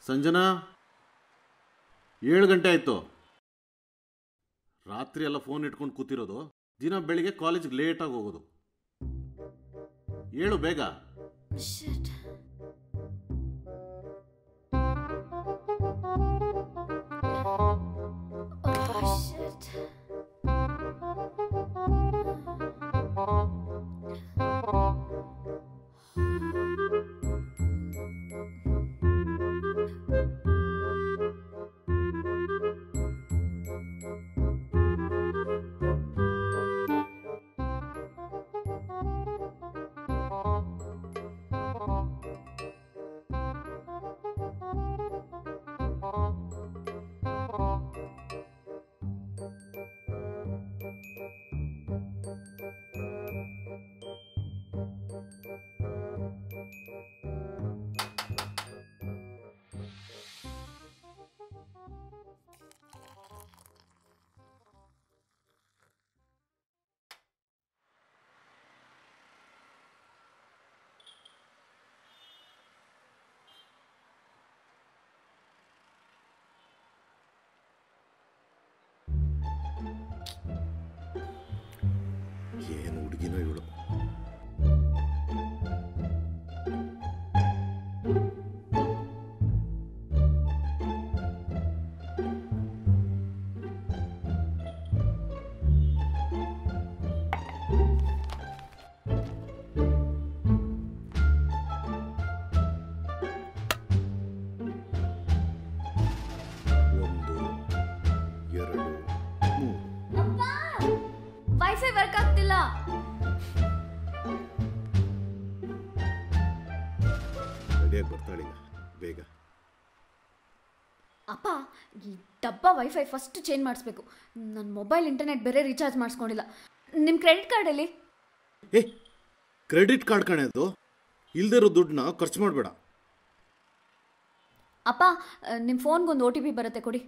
ಸಂಜನಾ, 7 ಗಂಟೆ ಆಯಿತು. ರಾತ್ರಿ ಎಲ್ಲ ಫೋನ್ ಇಟ್ಕೊಂಡು ಕೂತಿರೋದು, ದಿನ ಬೆಳಿಗ್ಗೆ ಕಾಲೇಜ್ಗೆ ಲೇಟಾಗಿ ಹೋಗೋದು. ಹೇಳು ಬೇಗ. ಏನು ಹುಡುಗಿನೋ ಇವಳು. ವೈಫೈ ವರ್ಕ್ ಆಗ್ತಿಲ್ಲ. ರೆಡಿಯಾಗಿ ಬರ್ತಾಳೀಗ, ಬೇಗ. ಅಪ್ಪ, ಈ ಡಬ್ಬ ವೈಫೈ ಫಸ್ಟ್ ಚೇಂಜ್ ಮಾಡಿಸ್ಬೇಕು. ನನ್ನ ಮೊಬೈಲ್ ಇಂಟರ್ನೆಟ್ ಬೇರೆ ರೀಚಾರ್ಜ್ ಮಾಡಿಸ್ಕೊಂಡಿಲ್ಲ. ನಿಮ್ಮ ಕ್ರೆಡಿಟ್ ಕಾರ್ಡಲ್ಲಿ? ಕ್ರೆಡಿಟ್ ಕಾರ್ಡ್ ಕಣೆದು, ಇಲ್ದಿರೋ ದುಡ್ಡನ್ನ ಖರ್ಚು ಮಾಡಬೇಡ. ಅಪ್ಪ, ನಿಮ್ಮ ಫೋನ್ಗೊಂದು OTP ಬರುತ್ತೆ, ಕೊಡಿ.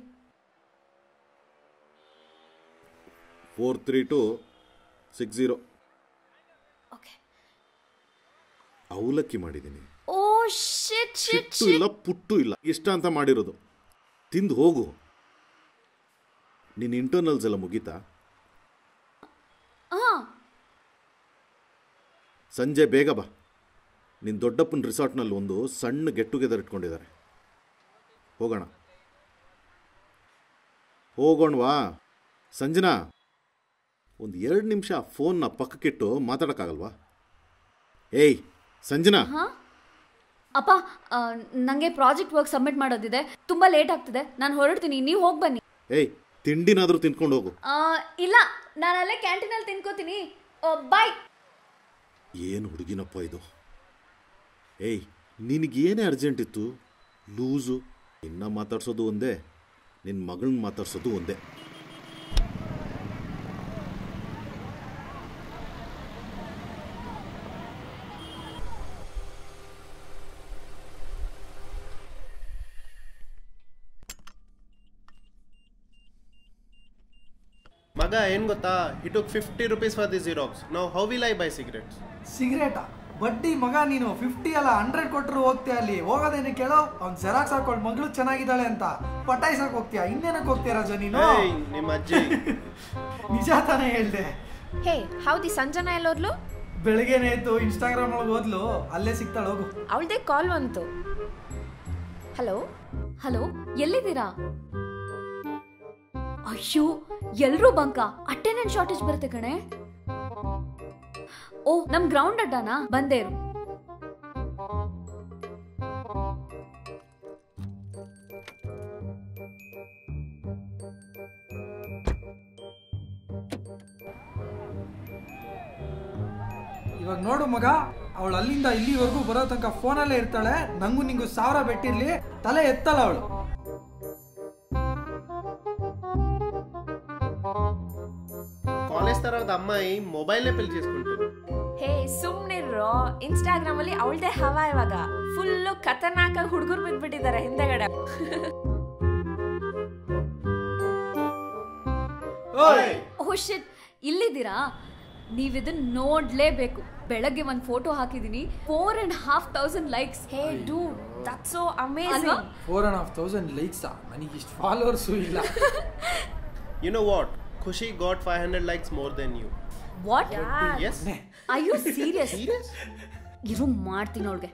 43260. ಓಕೆ. ಅವಲಕ್ಕಿ ಮಾಡಿದ್ದೀನಿ. ಓ ಶಿಟ್ ಶಿಟ್ ಶಿಟ್ಟು ಇಲ್ಲ, ಪುಟ್ಟು ಇಲ್ಲ, ಇಷ್ಟ ಅಂತ ಮಾಡಿರೋದು. ತಿಂದು ಹೋಗು. ನಿನ್ನ ಇಂಟರ್ನಲ್ಸ್ ಎಲ್ಲ ಮುಗೀತಾ? ಸಂಜೆ ಬೇಗ ಬಾ. ನಿನ್ನ ದೊಡ್ಡಪ್ಪನ ರಿಸಾರ್ಟ್ನಲ್ಲಿ ಒಂದು ಸಣ್ಣ ಗೆಟ್ ಟುಗೆದರ್ ಇಟ್ಕೊಂಡಿದ್ದಾರೆ. ಹೋಗೋಣವಾ? ಸಂಜನಾ, ಒಂದು 2 ನಿಮಿಷ ಫೋನ್ನ ಪಕ್ಕಕ್ಕಿಟ್ಟು ಮಾತಾಡೋಕ್ಕಾಗಲ್ವಾ? ಏಯ್ ಸಂಜನಾ. ಅಪ್ಪ, ನನಗೆ ಪ್ರಾಜೆಕ್ಟ್ ವರ್ಕ್ ಸಬ್ಮಿಟ್ ಮಾಡೋದಿದೆ, ತುಂಬ ಲೇಟ್ ಆಗ್ತಿದೆ, ನಾನು ಹೊರಡ್ತೀನಿ, ನೀವು ಹೋಗಿ ಬನ್ನಿ. ಏಯ್, ತಿಂಡಿನಾದರೂ ತಿನ್ಕೊಂಡು ಹೋಗು. ಇಲ್ಲ, ನಾನು ಅಲ್ಲೇ ಕ್ಯಾಂಟೀನಲ್ಲಿ ತಿನ್ಕೋತೀನಿ. ಬಾಯ್. ಏನು ಹುಡುಗಿನಪ್ಪ ಇದು? ಏಯ್, ನಿನಗೇನೇ ಅರ್ಜೆಂಟ್ ಇತ್ತು? ಲೂಸು. ನಿನ್ನ ಮಾತಾಡ್ಸೋದು ಒಂದೇ, ನಿನ್ನ ಮಗಳನ್ನ ಮಾತಾಡ್ಸೋದು ಒಂದೇ. ಮಗ ಏನು ಗೊತ್ತಾ, he took 50 rupees for the Xerox. Now how will I buy cigarettes? ಸಿಗರೇಟಾ? ಬಡ್ಡಿ ಮಗ ನೀನು. 50 ಅಲ್ಲ 100 ಕೊಟ್ಟರು ಹೋಗ್ತೀಯ. ಅಲ್ಲಿ ಹೋಗೋದೇನು ಕೇಳೋ, ಅವ್ನು ಜೆರಾಕ್ಸ್ ಹಾಕೊಂಡು ಮಗಳು ಚೆನ್ನಾಗಿದ್ದಾಳೆ ಅಂತ ಪಟಾಯಿಸಕ್ಕೆ ಹೋಗ್ತೀಯ. ಇನ್ನೇನಕ್ಕೆ ಹೋಗ್ತೀಯ ರಾಜ ನೀನು? ನಿಮ್ಮ ಅಜ್ಜಿ. ನಿಜ ತಾನೇ ಹೇಳ್ದೆ. ಹೇ, ಹೌದಿ ಸಂಜನಾ ಎಲ್ಲೋದ್ಲು? ಬೆಳಗ್ಗೆನೇ ಆಯ್ತು, ಇನ್ಸ್ಟಾಗ್ರಾಮ್ ಒಳಗೆ ಹೋದ್ಲು, ಅಲ್ಲೇ ಸಿಗ್ತಾಳೆ, ಹೋಗು. ಅವಳದೇ ಕಾಲ್ ಬಂತು. ಹಲೋ ಹಲೋ, ಎಲ್ಲಿದ್ದೀರಾ? ಅಯ್ಯೋ, ಎಲ್ಲರೂ ಬಂಕ. ಅಟೆಂಡೆನ್ಸ್ ಶಾರ್ಟೇಜ್ ಬರುತ್ತೆ ಕಣೆ. ಓ, ನಮ್ ಗ್ರೌಂಡ್ ಅಡ್ಡನಾ? ಬಂದೇ ಇರು. ಇವಾಗ ನೋಡು ಮಗ, ಅವಳು ಅಲ್ಲಿಂದ ಇಲ್ಲಿವರೆಗೂ ಬರೋ ತನಕ ಫೋನಲ್ಲೇ ಇರ್ತಾಳೆ. ನಂಗೂ ನಿಂಗೂ 1000 ಬೆಟ್ಟಿರ್ಲಿ, ತಲೆ ಎತ್ತಲ್ಲ ಅವಳು. ಕಾಲೇಜ್ ತರದ ಅಮ್ಮಾಯಿ ಮೊಬೈಲ್ನೇ ಪೆಲ್ చేసుకుంటారు. ಹೇ ಸುಮ್ನಿರೋ, ಇನ್ಸ್ಟಾಗ್ರಾಮ್ ಅಲ್ಲಿ ಅವಳದೇ ಹವಾ ಇವಾಗ. ಫುಲ್ಲು ಖತರ್ನಾಕ ಹುಡುಗರು ಬಿದ್ಬಿಟ್ಟಿದ್ದಾರೆ ಹಿಂದೆಗಡೆ. ಓ ಶಿಟ್, ಇಲ್ಲಿದ್ದೀರಾ? ನೀವಿದನ್ನ ನೋಡ್ಲೇಬೇಕು. ಬೆಳಗ್ಗೆ ಒಂದು ಫೋಟೋ ಹಾಕಿದೀನಿ, 4,500 likes. Hey dude, that's so ಅಲ್ವಾ? ಅಮೇಜಿಂಗ್. 4,500 ಲೈಕ್ಸ್. ನನಗೆ ಇಷ್ಟು ಫಾಲೋವರ್ಸು ಇಲ್ಲ. You know what? Khushi got 500 likes more than you. What? Yes? Are you serious? Serious? ಇರು ಮಾಡ್ತೀನಿ ಅವಳಿಗೆ.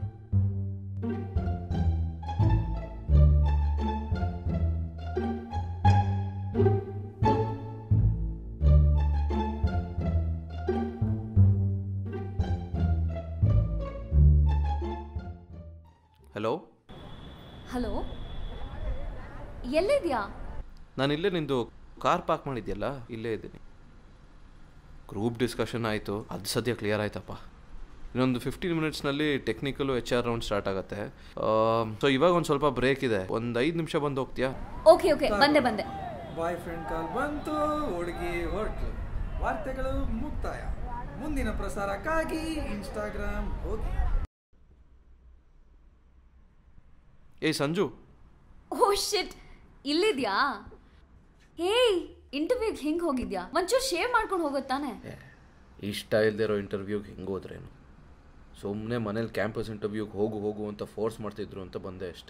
ಹಲೋ ಹಲೋ, ಎಲ್ಲಿದ್ಯಾ? ನಾನು ಇಲ್ಲೇ ನಿಂದು ಕಾರ್ ಪಾರ್ಕ್ ಮಾಡಿದ್ಯಲ್ಲ, ಇಲ್ಲೇ ಇದ್ದೀನಿ. ಗ್ರೂಪ್ ಡಿಸ್ಕಷನ್ ಆಯಿತು, ಅದು ಸದ್ಯ ಕ್ಲಿಯರ್ ಆಯ್ತಪ್ಪ. ಇನ್ನೊಂದು 15 ಮಿನಿಟ್ಸ್ನಲ್ಲಿ ಟೆಕ್ನಿಕಲು HR ರೌಂಡ್ ಸ್ಟಾರ್ಟ್ ಆಗುತ್ತೆ. ಸೊ ಇವಾಗ ಒಂದು ಸ್ವಲ್ಪ ಬ್ರೇಕ್ ಇದೆ, ಒಂದು 5 ನಿಮಿಷ ಬಂದು ಹೋಗ್ತೀಯಾ? ಓಕೆ ಬಂದೆ. ಬಾಯ್ ಫ್ರೆಂಡ್ ಕಾಲ್ ಬಂತು, ಹುಡುಗಿ ಹೊರಟು. ವಾರ್ತೆಗಳು ಮುಕ್ತಾಯ. ಮುಂದಿನ ಪ್ರಸಾರಕ್ಕಾಗಿ ಇನ್ಸ್ಟಾಗ್ರಾಮ್ ಹೋಗಿ. ಏಯ್ ಸಂಜು. ಓ ಶಿಟ್, ಇಲ್ಲಿದ್ಯಾ? ಹೇಯ್, ಇಂಟರ್ವ್ಯೂಗೆ ಹಿಂಗೆ ಹೋಗಿದ್ಯಾ? ಒಂಚೂರು ಶೇವ್ ಮಾಡ್ಕೊಂಡು ಹೋಗುತ್ತಾನೆ. ಇಷ್ಟ ಇಲ್ಲದೆ ಇರೋ ಇಂಟರ್ವ್ಯೂಗೆ ಹೆಂಗೆ ಹೋದ್ರೇನು? ಸುಮ್ಮನೆ ಮನೇಲಿ ಕ್ಯಾಂಪಸ್ ಇಂಟರ್ವ್ಯೂಗೆ ಹೋಗು ಅಂತ ಫೋರ್ಸ್ ಮಾಡ್ತಿದ್ರು ಅಂತ ಬಂದೆ ಅಷ್ಟೆ.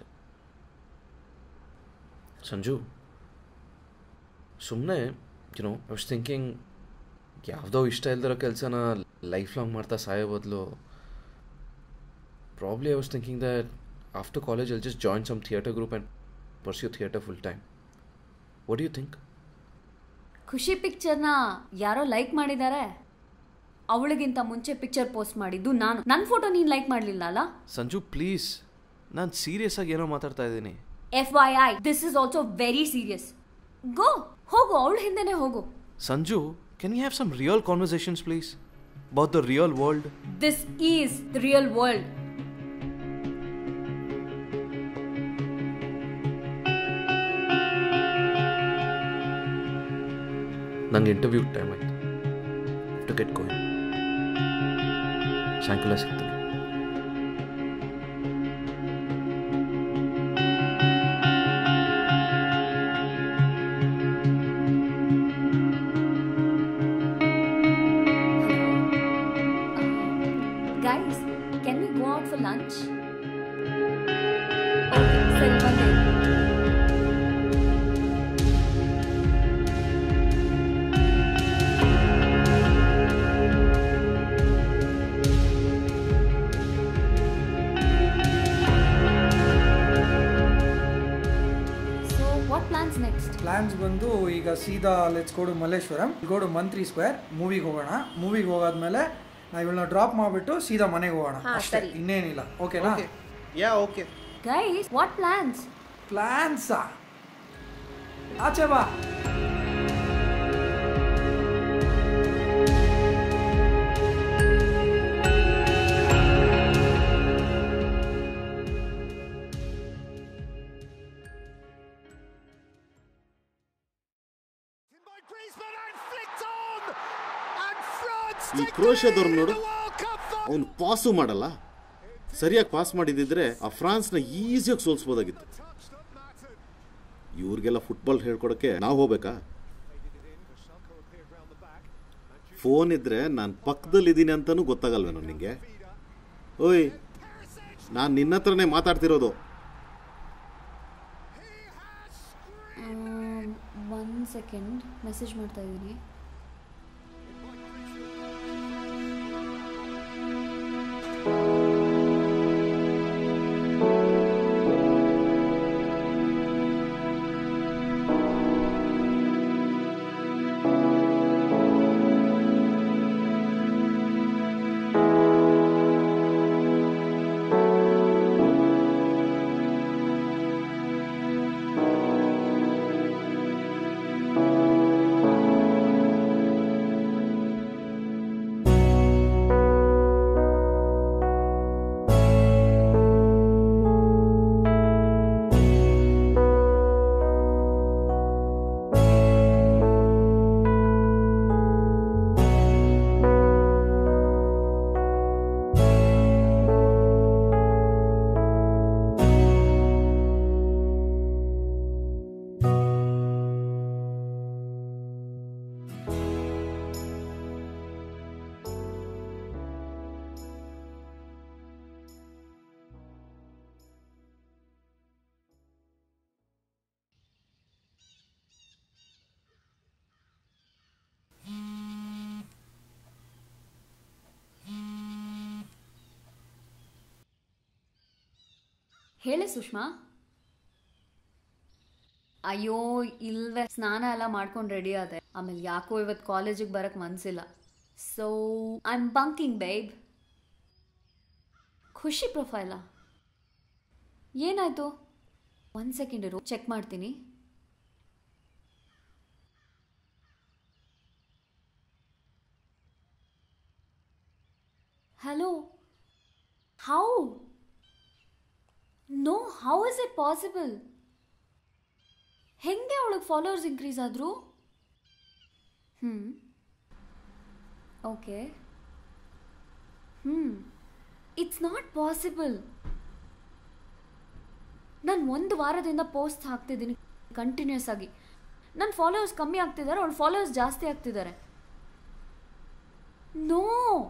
ಸಂಜು, ಸುಮ್ಮನೆ ಐ ವಾಸ್ ಥಿಂಕಿಂಗ್, ಯಾವುದೋ ಇಷ್ಟ ಇಲ್ದಿರೋ ಕೆಲಸನ ಲೈಫ್ ಲಾಂಗ್ ಮಾಡ್ತಾ ಸಾಯೋ ಬದಲು probably I was thinking that after college I'll just join some theatre group and pursue theatre full time. What do you think? ಖುಷಿ ಪಿಕ್ಚರ್ನ ಯಾರೋ ಲೈಕ್ ಮಾಡಿದ್ದಾರೆ. ಅವಳಿಗಿಂತ ಮುಂಚೆ ಪಿಕ್ಚರ್ ಪೋಸ್ಟ್ ಮಾಡಿದ್ದು ನಾನು. ನನ್ನ ಫೋಟೋ ನೀನು ಲೈಕ್ ಮಾಡಲಿಲ್ಲ ಅಲ್ಲ? ಸಂಜು ಪ್ಲೀಸ್, ನಾನು ಸೀರಿಯಸ್ ಆಗಿ ಏನೋ ಮಾತಾಡ್ತಾ ಇದ್ದೀನಿ. FYI, this is also very serious. ಹೋಗು, ಅವಳ ಹಿಂದೆನೇ ಹೋಗು. Sanju, can we have some real conversations please about the real world? This is the real world. ನಂಗೆ ಇಂಟರ್ವ್ಯೂ ಟೈಮ್ ಆಯಿತು, ಟು ಗೆಟ್ ಗೋಯಿಂಗ್. ಸಾಯಂಕಾಲ ಸಿಗ್ತೀನಿ. Guys, can we go out for lunch? Okay, ಸರಿ ಬಂದೆ. ಪ್ಲಾನ್ಸ್ ಬಂದು ಈಗ ಸೀದಾ let's go to Malleshwaram, go to Mantri square, ಮೂವಿಗೆ ಹೋಗೋಣ. ಮೂವಿಗೆ ಹೋಗಾದ್ಮೇಲೆ ನಾವು ಇವಳನ್ನ ಡ್ರಾಪ್ ಮಾಡಿಬಿಟ್ಟು ಸೀದಾ ಮನೆಗೆ ಹೋಗೋಣ ಅಷ್ಟೇ, ಇನ್ನೇನಿಲ್ಲ. ಓಕೆನಾ? Yeah okay. ಗೈಸ್, ವಾಟ್ ಪ್ಲಾನ್ಸಾ? ಆಚೆ ಬಾ. ಈ ಕ್ರೋಷಿಯಾದವ್ರು ನೋಡು, ಅವನು ಪಾಸು ಮಾಡಲ್ಲ. ಸರಿಯಾಗಿ ಪಾಸ್ ಮಾಡಿದ್ದಿದ್ರೆ ಆ ಫ್ರಾನ್ಸ್ನ ಈಸಿಯಾಗಿ ಸೋಲ್ಸ್ಬೋದಾಗಿತ್ತು. ಇವ್ರಿಗೆಲ್ಲ ಫುಟ್ಬಾಲ್ ಹೇಳ್ಕೊಡೋಕ್ಕೆ ನಾವು ಹೋಗ್ಬೇಕಾ? ಫೋನ್ ಇದ್ರೆ ನಾನು ಪಕ್ಕದಲ್ಲಿದ್ದೀನಿ ಅಂತಲೂ ಗೊತ್ತಾಗಲ್ವೇನೋ ನಿಂಗೆ? ಓಯ್, ನಾನು ನಿನ್ನ ಹತ್ರನೇ ಮಾತಾಡ್ತಿರೋದು. ಒಂದು ಸೆಕೆಂಡ್, ಮೆಸೇಜ್ ಮಾಡ್ತಾ ಇದ್ದೀನಿ. ಹೇಳೆ ಸುಷ್ಮಾ. ಅಯ್ಯೋ ಇಲ್ವೇ, ಸ್ನಾನ ಎಲ್ಲ ಮಾಡ್ಕೊಂಡು ರೆಡಿ ಆದೆ. ಆಮೇಲೆ ಯಾಕೋ ಇವತ್ತು ಕಾಲೇಜಿಗೆ ಬರಕ್ಕೆ ಮನಸ್ಸಿಲ್ಲ. So I am bunking babe. Khushi ಪ್ರೊಫೈಲಾ? ಏನಾಯ್ತು? 1 ಸೆಕೆಂಡ್ ಇರು, ಚೆಕ್ ಮಾಡ್ತೀನಿ. Hello, how? No, how is it possible? ಹೆಂಗೆ ಅವಳಿಗೆ ಫಾಲೋವರ್ಸ್ ಇನ್ಕ್ರೀಸ್ ಆದರು? ಓಕೆ. It's not possible. ನಾನು 1 ವಾರದಿಂದ ಪೋಸ್ಟ್ ಹಾಕ್ತಿದ್ದೀನಿ ಕಂಟಿನ್ಯೂಸ್ ಆಗಿ. ನನ್ನ ಫಾಲೋವರ್ಸ್ ಕಮ್ಮಿ ಆಗ್ತಿದ್ದಾರೆ, ಅವಳ ಫಾಲೋವರ್ಸ್ ಜಾಸ್ತಿ ಆಗ್ತಿದ್ದಾರೆ. No,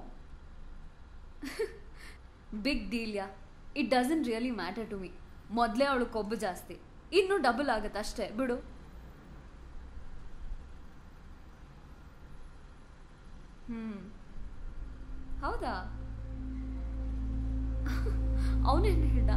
big deal yeah. It doesn't really matter to me. ಮೊದಲೇ ಅವಳು ಕೊಬ್ಬು ಜಾಸ್ತಿ, ಇನ್ನೂ ಡಬಲ್ ಆಗುತ್ತೆ ಅಷ್ಟೇ, ಬಿಡು. ಹೌದಾ? ಅವನೇನು ಹೇಳ್ದ?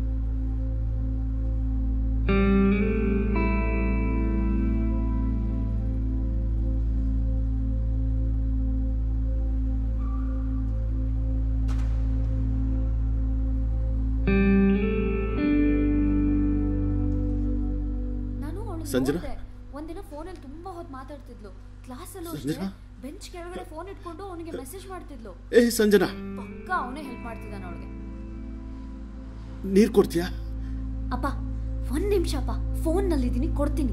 ಸಂಜನಾ ಒಂದಿನ ಫೋನಲ್ಲಿ ತುಂಬಾ ಹೊತ್ತು ಮಾತಾಡ್ತಿದ್ಲು. ಕ್ಲಾಸಲ್ಲೂ ಅಷ್ಟೇ ಬೆಂಚ್ ಕೆಳಗಡೆ ಫೋನ್ ಇಟ್ಕೊಂಡು ಅವನಿಗೆ ಮೆಸೇಜ್ ಮಾಡ್ತಿದ್ಲು. ಸಂಜನಾ ಪಕ್ಕ ಅವನೇ ಹೆಲ್ಪ್ ಮಾಡ್ತಿದ್ದಾನೆ ಅವಳಿಗೆ. ನೀರು ಕೊಡ್ತೀಯಾ? ಅಪ್ಪ 1 ನಿಮಿಷ ಅಪ್ಪ, ಫೋನ್ನಲ್ಲಿದ್ದೀನಿ, ಕೊಡ್ತೀನಿ.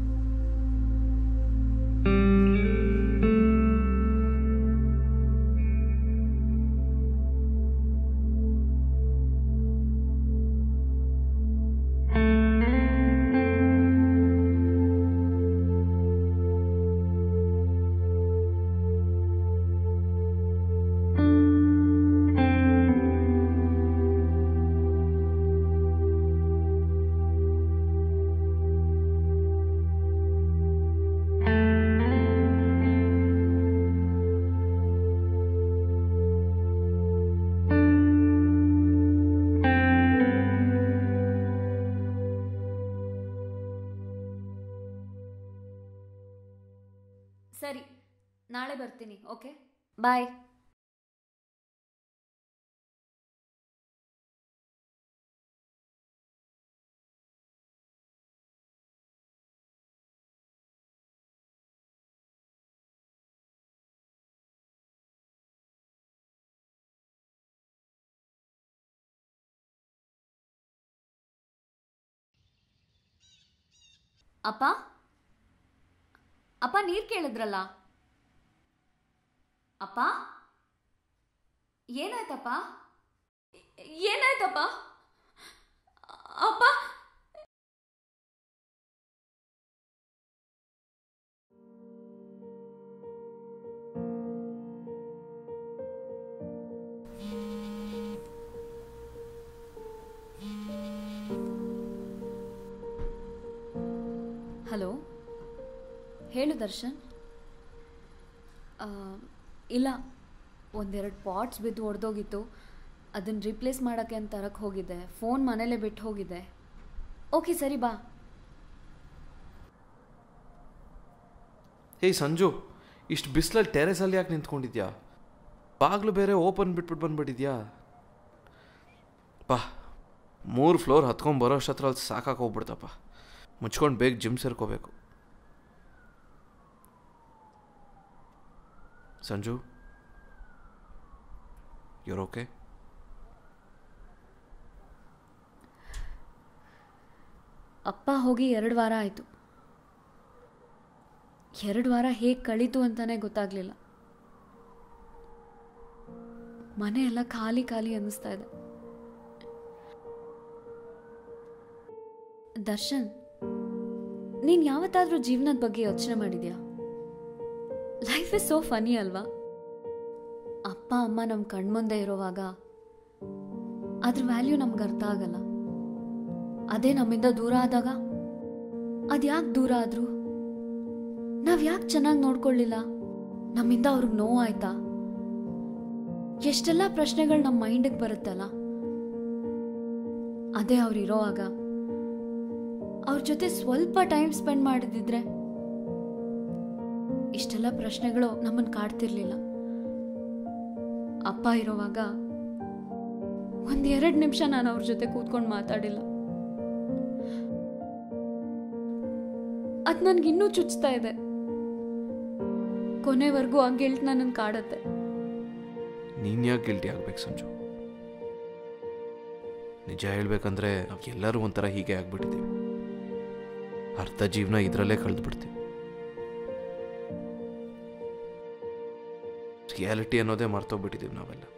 ಸರಿ, ನಾಳೆ ಬರ್ತೀನಿ. Okay, bye. ಅಪ್ಪ, ಅಪ್ಪ ನೀರು ಕೇಳಿದ್ರಲ್ಲ? ಅಪ್ಪ, ಏನಾಯ್ತಪ್ಪ? ಏನಾಯ್ತಪ್ಪ? ಅಪ್ಪ, ಹಲೋ, ಹೇಳು ದರ್ಶನ್. ಇಲ್ಲ, 1-2 ಪಾಟ್ಸ್ ಬಿದ್ದು ಒಡೆದೋಗಿತ್ತು, ಅದನ್ನು ರಿಪ್ಲೇಸ್ ಮಾಡೋಕ್ಕೆ ಅಂತ ತರಕ್ಕೆ ಹೋಗಿದ್ದೆ. ಫೋನ್ ಮನೇಲೇ ಬಿಟ್ಟು ಹೋಗಿದ್ದೆ. ಓಕೆ ಸರಿ, ಬಾ. ಹೇಯ್ ಸಂಜು, ಇಷ್ಟು ಬಿಸಿಲಲ್ಲಿ ಟೆರೆಸಲ್ಲಿ ಯಾಕೆ ನಿಂತ್ಕೊಂಡಿದ್ಯಾ? ಬಾಗಿಲು ಬೇರೆ ಓಪನ್ ಬಿಟ್ಬಿಟ್ಟು ಬಂದ್ಬಿಟ್ಟಿದ್ಯಾ? ಪಾ 3 ಫ್ಲೋರ್ ಹತ್ಕೊಂಬರೋ ಅಷ್ಟರಲ್ಲಿ ಸಾಕಾಗಿ ಹೋಗ್ಬಿಡ್ತಪ್ಪ. ಮುಚ್ಕೊಂಡು ಬೇಗ ಜಿಮ್ ಸೇರ್ಕೋಬೇಕು. Sanju, you're okay? ಅಪ್ಪ ಹೋಗಿ 2 ವಾರ ಆಯಿತು. 2 ವಾರ ಹೇಗೆ ಕಳೀತು ಅಂತಲೇ ಗೊತ್ತಾಗಲಿಲ್ಲ. ಮನೆ ಎಲ್ಲ ಖಾಲಿ ಖಾಲಿ ಅನ್ನಿಸ್ತಾ ಇದೆ. ದರ್ಶನ್, ನೀನು ಯಾವತ್ತಾದರೂ ಜೀವನದ ಬಗ್ಗೆ ಯೋಚನೆ ಮಾಡಿದ್ಯಾ? ಲೈಫ್ ಇಸ್ ಸೋ ಫನಿ ಅಲ್ವಾ? ಅಪ್ಪ ಅಮ್ಮ ನಮ್ಮ ಕಣ್ಮುಂದೆ ಇರೋವಾಗ ಅದ್ರ ವ್ಯಾಲ್ಯೂ ನಮ್ಗೆ ಅರ್ಥ ಆಗಲ್ಲ. ಅದೇ ನಮ್ಮಿಂದ ದೂರ ಆದಾಗ ಅದ್ಯಾಕೆ ದೂರ ಆದ್ರು? ನಾವ್ ಯಾಕೆ ಚೆನ್ನಾಗಿ ನೋಡ್ಕೊಳ್ಳಿಲ್ಲ? ನಮ್ಮಿಂದ ಅವ್ರಿಗೆ ನೋವಾಯ್ತಾ? ಎಷ್ಟೆಲ್ಲ ಪ್ರಶ್ನೆಗಳು ನಮ್ಮ ಮೈಂಡಿಗೆ ಬರುತ್ತಲ್ಲ. ಅದೇ ಅವ್ರು ಇರೋವಾಗ ಅವ್ರ ಜೊತೆ ಸ್ವಲ್ಪ ಟೈಮ್ ಸ್ಪೆಂಡ್ ಮಾಡಿದಿದ್ರೆ ಇಷ್ಟೆಲ್ಲ ಪ್ರಶ್ನೆಗಳು ನಮ್ಮನ್ನು ಕಾಡ್ತಿರ್ಲಿಲ್ಲ. ಅಪ್ಪ ಇರೋವಾಗ 1-2 ನಿಮಿಷ ನಾನು ಅವ್ರ ಜೊತೆ ಕೂತ್ಕೊಂಡು ಮಾತಾಡಿಲ್ಲ. ಅದು ನನ್ಗಿನ್ನೂ ಚುಚ್ತಾ ಇದೆ. ಕೊನೆವರೆಗೂ ಆ ಗಿಲ್ಟ್ ನನ್ನನ್ನು ಕಾಡತ್ತೆ. ನೀನ್ ಯಾಕೆ ಗಿಲ್ಟಿ ಆಗ್ಬೇಕು ಸಂಜು? ನಿಜ ಹೇಳ್ಬೇಕಂದ್ರೆ ನಾವು ಎಲ್ಲರೂ ಒಂಥರ ಹೀಗೆ ಆಗ್ಬಿಟ್ಟಿದ್ದೀವಿ. ಅರ್ಧ ಜೀವನ ಇದರಲ್ಲೇ ಕಳೆದ್ಬಿಡ್ತೀವಿ. ರಿಯಾಲಿಟಿ ಅನ್ನೋದೇ ಮರ್ತೋಗ್ಬಿಟ್ಟಿದ್ದೀವಿ ನಾವೆಲ್ಲ.